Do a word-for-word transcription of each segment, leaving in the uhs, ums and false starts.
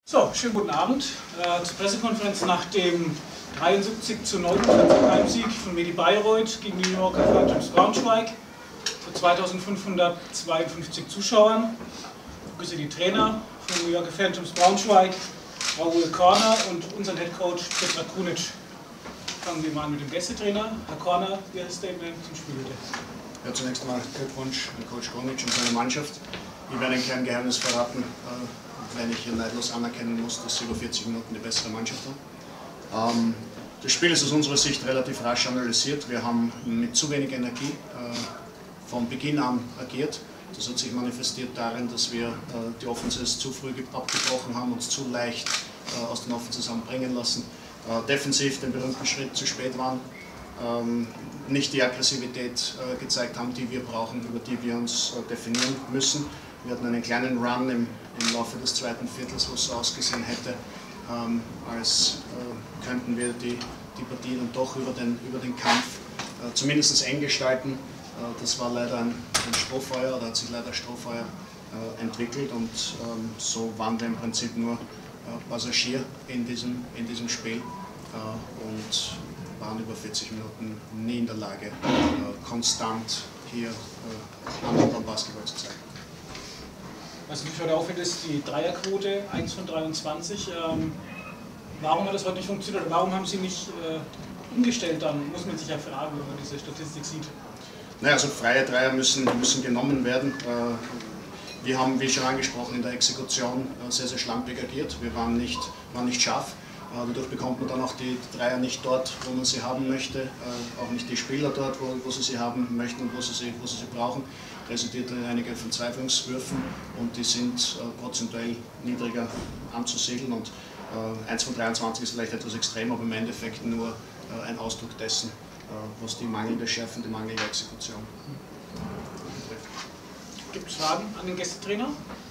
So, schönen guten Abend äh, zur Pressekonferenz nach dem dreiundsiebzig zu neunundvierzig Heimsieg von Medi Bayreuth gegen die New Yorker Phantoms Braunschweig zu zweitausendfünfhundertzweiundfünfzig Zuschauern. Ich begrüße die Trainer von New Yorker Phantoms Braunschweig, Raoul Korner und unseren Headcoach Petra Krunic. Fangen wir mal an mit dem Gästetrainer. Herr Korner, Ihr Statement zum Spiel bitte. Ja, zunächst einmal Glückwunsch an Coach Krunic und seine Mannschaft. Ich werde Ihnen kein Geheimnis verraten, wenn ich hier neidlos anerkennen muss, dass sie über vierzig Minuten die bessere Mannschaft haben. Ähm, das Spiel ist aus unserer Sicht relativ rasch analysiert. Wir haben mit zu wenig Energie äh, von Beginn an agiert. Das hat sich manifestiert darin, dass wir äh, die Offenses zu früh abgebrochen haben, uns zu leicht äh, aus den Offenses haben bringen lassen. Äh, defensiv den berühmten Schritt zu spät waren, ähm, nicht die Aggressivität äh, gezeigt haben, die wir brauchen, über die wir uns äh, definieren müssen. Wir hatten einen kleinen Run im, im Laufe des zweiten Viertels, wo es so ausgesehen hätte, ähm, als äh, könnten wir die, die Partie dann doch über den, über den Kampf äh, zumindest eng gestalten. Äh, das war leider ein, ein Strohfeuer, oder hat sich leider Strohfeuer äh, entwickelt, und ähm, so waren wir im Prinzip nur äh, Passagier in diesem, in diesem Spiel äh, und waren über vierzig Minuten nie in der Lage, äh, konstant hier äh, anderen Basketball zu zeigen. Was mich heute auffällt, ist die Dreierquote, eins von dreiundzwanzig. Ähm, warum hat das heute nicht funktioniert? Warum haben Sie nicht äh, umgestellt? Dann muss man sich ja fragen, wenn man diese Statistik sieht. Naja, also freie Dreier müssen, müssen genommen werden. Äh, wir haben, wie schon angesprochen, in der Exekution äh, sehr, sehr schlampig agiert. Wir waren nicht, waren nicht scharf. Äh, dadurch bekommt man dann auch die Dreier nicht dort, wo man sie haben möchte. Äh, auch nicht die Spieler dort, wo, wo sie sie haben möchten und wo sie sie, wo sie, sie brauchen. Resultiert in einige Verzweiflungswürfen, und die sind äh, prozentuell niedriger anzusiedeln, und äh, eins von dreiundzwanzig ist vielleicht etwas extrem, aber im Endeffekt nur äh, ein Ausdruck dessen, äh, was die mangelnde Schärfe und die mangelnde Exekution betrifft. Gibt es Fragen an den Gästetrainer?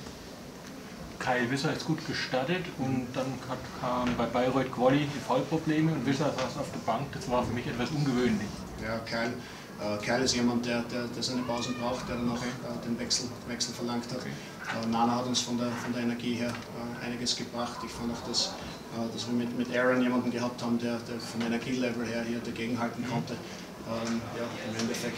Kyle Wisser ist gut gestartet, und dann hat, kam bei Bayreuth Quali die Foulprobleme und Wisser saß auf der Bank. Das war für mich etwas ungewöhnlich. Ja, Kyle. Kyle ist jemand, der, der, der seine Pausen braucht, der dann auch äh, den Wechsel, Wechsel verlangt hat. Okay. Äh, Nana hat uns von der, von der Energie her äh, einiges gebracht. Ich fand auch, dass, äh, dass wir mit, mit Aaron jemanden gehabt haben, der, der vom Energielevel her hier dagegenhalten konnte. Ähm, ja, im Endeffekt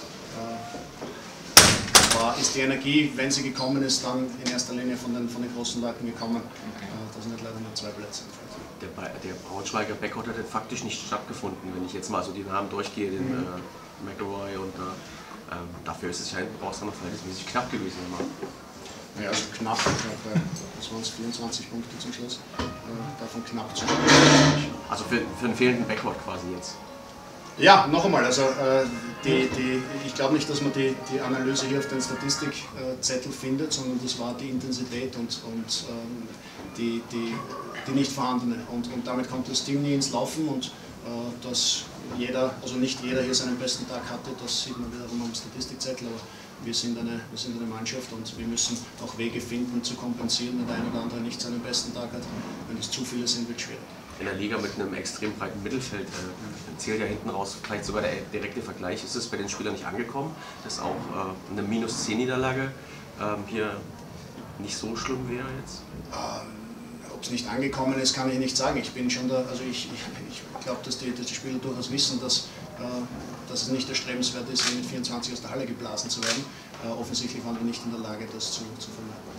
äh, war, ist die Energie, wenn sie gekommen ist, dann in erster Linie von den, von den großen Leuten gekommen. Okay. Äh, das sind leider nur zwei Plätze. Der, der Braunschweiger Backcourt hat faktisch nicht stattgefunden, wenn ich jetzt mal so die Namen durchgehe, den mhm. äh, McElroy, und äh, ähm, dafür ist es ja hinten raus dann noch verhältnismäßig knapp gewesen. Immer. Ja, also knapp, ich glaube, das waren es vierundzwanzig Punkte zum Schluss, äh, davon knapp zu spielen. Also für, für einen fehlenden Backcourt quasi jetzt? Ja, noch einmal, also äh, die, die, ich glaube nicht, dass man die, die Analyse hier auf den Statistikzettel findet, sondern das war die Intensität und, und ähm, die, die, die nicht vorhandene. Und, und damit kommt das Team nie ins Laufen, und äh, dass jeder, also nicht jeder hier seinen besten Tag hatte, das sieht man wiederum am Statistikzettel, aber wir sind, eine, wir sind eine Mannschaft, und wir müssen auch Wege finden zu kompensieren, wenn der eine oder andere nicht seinen besten Tag hat. Wenn es zu viele sind, wird es schwierig. In der Liga mit einem extrem breiten Mittelfeld äh, zählt ja hinten raus vielleicht sogar der direkte Vergleich. Ist es bei den Spielern nicht angekommen, dass auch äh, eine minus zehn Niederlage ähm, hier nicht so schlimm wäre jetzt? Ähm, Ob es nicht angekommen ist, kann ich nicht sagen. Ich bin schon da, also ich, ich, ich glaube, dass die, dass die Spieler durchaus wissen, dass, äh, dass es nicht erstrebenswert ist, mit vierundzwanzig aus der Halle geblasen zu werden. Äh, offensichtlich waren wir nicht in der Lage, das zu, zu vermeiden.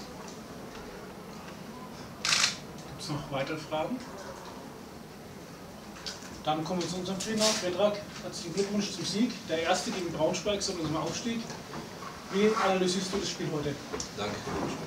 Gibt es noch weitere Fragen? Dann kommen wir zu unserem Trainer. Petra, herzlichen Glückwunsch zum Sieg. Der erste gegen Braunschweig, so unserem Aufstieg. Wie analysierst du das Spiel heute? Danke.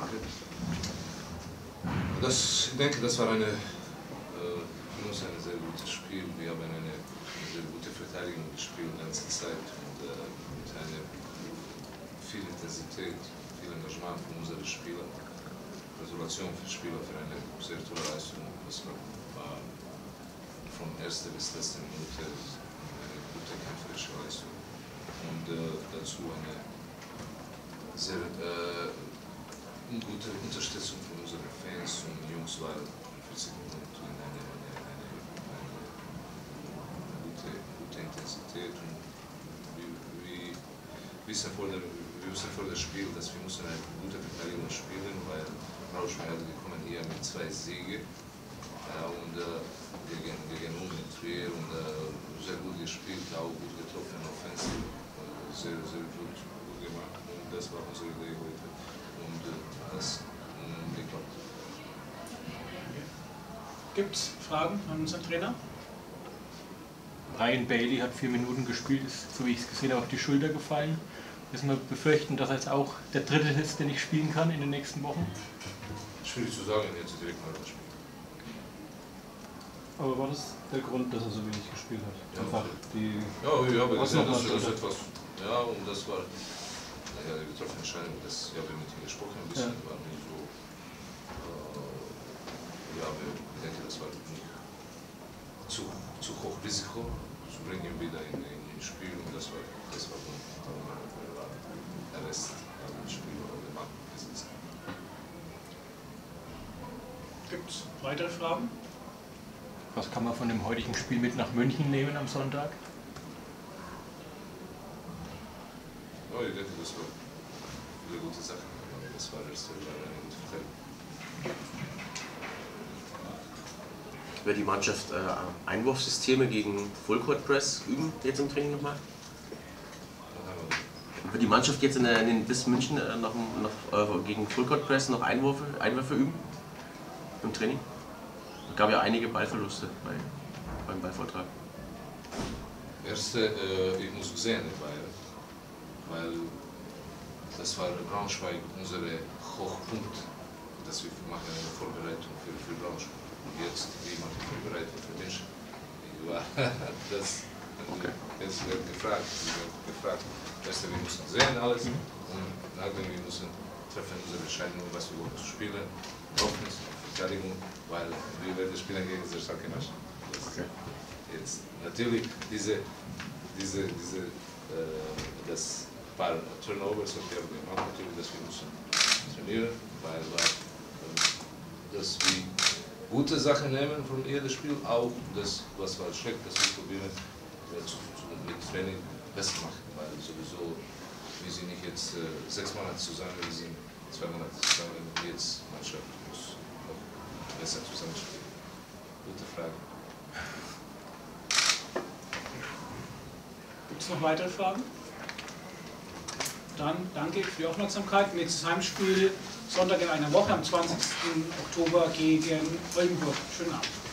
Das, ich denke, das war eine, äh, für uns ein sehr gutes Spiel. Wir haben eine, eine sehr gute Verteidigung gespielt die ganze Zeit, und äh, mit einer viel Intensität, viel Engagement von unseren Spielern. Gratulation für Spieler für eine sehr tolle Leistung. Das war, war von erster bis letzter Minute eine gute kämpferische Leistung. Und äh, dazu eine sehr äh, gute Unterstützung von unseren Fans und Jungs, weil vierzig Minuten eine, eine, eine, eine gute, gute Intensität, und wie, wie, wie es vor der wir wussten vor dem Spiel, dass wir müssen eine gute Verteidigung spielen, weil Braunschweig hat gekommen hier mit zwei Siegen ja, und äh, gegen, gegen uns mit Trier und äh, sehr gut gespielt, auch gut getroffen, offensiv, äh, sehr, sehr gut, gut gemacht und das war unsere Idee heute und äh, das mh, geklappt. Gibt es Fragen an unseren Trainer? Ryan Bailey hat vier Minuten gespielt, ist, so wie ich es gesehen habe, auf die Schulter gefallen. Müssen wir befürchten, dass er jetzt auch der Dritte ist, der nicht spielen kann in den nächsten Wochen? Schwierig zu sagen, jetzt direkt mal das Spiel. Aber war das der Grund, dass er so wenig gespielt hat? Ja, Einfach die. Ja, ich habe Was gesehen, noch dass was, das oder? etwas. Ja, und das war. Ja, die getroffene Entscheidung, das, ich habe mit ihm gesprochen, ein bisschen, Ja. war nicht so. Äh, ja, aber ich denke, das war nicht zu, zu hoch Risiko, zu bringen wieder in, in, in Spiel und das war, das war gut. Der Rest im Spiel oder der Mann gesetzt. Gibt es weitere Fragen? Was kann man von dem heutigen Spiel mit nach München nehmen am Sonntag? Ja, ich denke, das war eine gute Sache. Das war, das war eine gute Verteidigung. Wird die Mannschaft äh, Einwurfsysteme gegen Full-Court Press üben, jetzt im Training nochmal? Wird die Mannschaft jetzt in, der, in den bis München äh, noch, noch äh, gegen Full-Court Press noch Einwürfe, Einwürfe üben? Im Training? Es gab ja einige Ballverluste bei, beim Ballvortrag. Erste, äh, ich muss sehen, weil, weil das war Braunschweig unser Hochpunkt, dass wir machen eine Vorbereitung für, für Braunschweig. Und jetzt, wie man die Vorbereitung für München. Das, Okay. Jetzt wird gefragt, wird gefragt. Erst wir müssen sehen alles und nachdem wir müssen treffen unsere Entscheidung, was wir wollen spielen, Offense, Verteidigung, weil wir werden spielen gegen diese starke Mannschaft. Okay. Jetzt natürlich diese, diese, diese, äh, das paar Turnovers, was wir haben gemacht, natürlich, dass wir müssen trainieren, weil, weil dass wir gute Sachen nehmen von jedem Spiel, auch das, was war schlecht, dass wir probieren, ja, zu, zu, mit Training besser machen, weil sowieso, wir sind nicht jetzt äh, sechs Monate zusammen, wir sind zwei Monate zusammen und jetzt Mannschaft muss noch besser zusammenspielen. Gute Frage. Gibt es noch weitere Fragen? Dann danke für die Aufmerksamkeit. Nächstes Heimspiel Sonntag in einer Woche am zwanzigsten Oktober gegen Oldenburg. Schönen Abend.